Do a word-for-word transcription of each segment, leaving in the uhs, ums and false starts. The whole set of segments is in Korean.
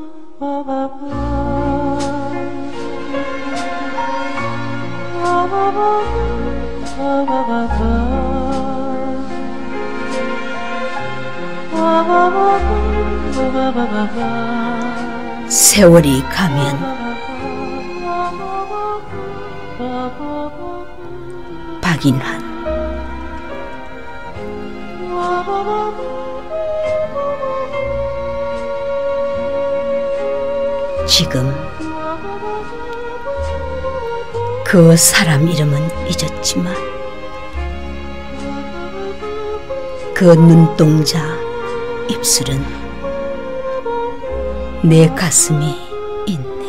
세월이 가면 박인환. 지금 그 사람 이름은 잊었지만 그 눈동자, 입술은 내 가슴에 있네.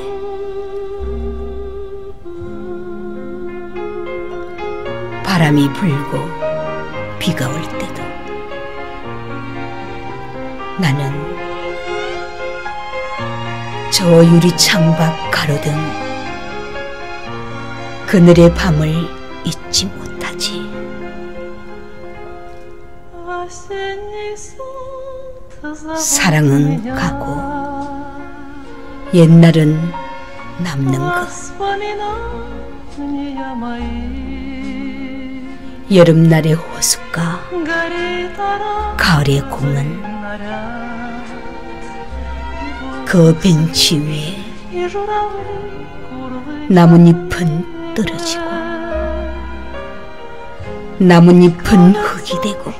바람이 불고 비가 올 때도 나는 저 유리창 밖 가로등 그늘의 밤을 잊지 못하지. 사랑은 가고 옛날은 남는 것. 여름날의 호숫가, 가을의 공원, 그 벤치 위에 나뭇잎은 떨어지고 나뭇잎은 흙이 되고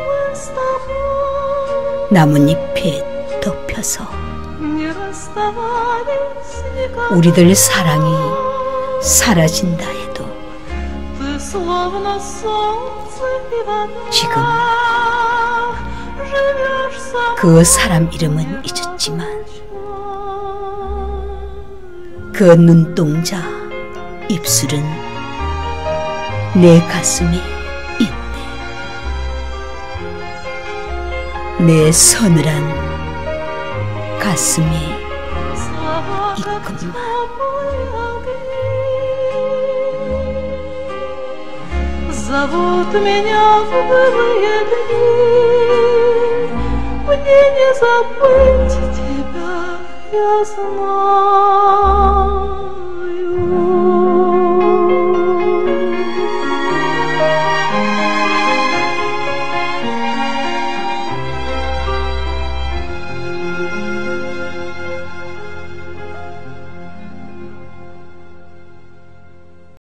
나뭇잎에 덮여서 우리들 사랑이 사라진다 해도 지금 그 사람 이름은 잊었지만 그 눈동자, 입술은 내 가슴에 있네. 내 서늘한 가슴에 있구만. Зовут меня в былые дни, мне не забыть тебя, я знаю.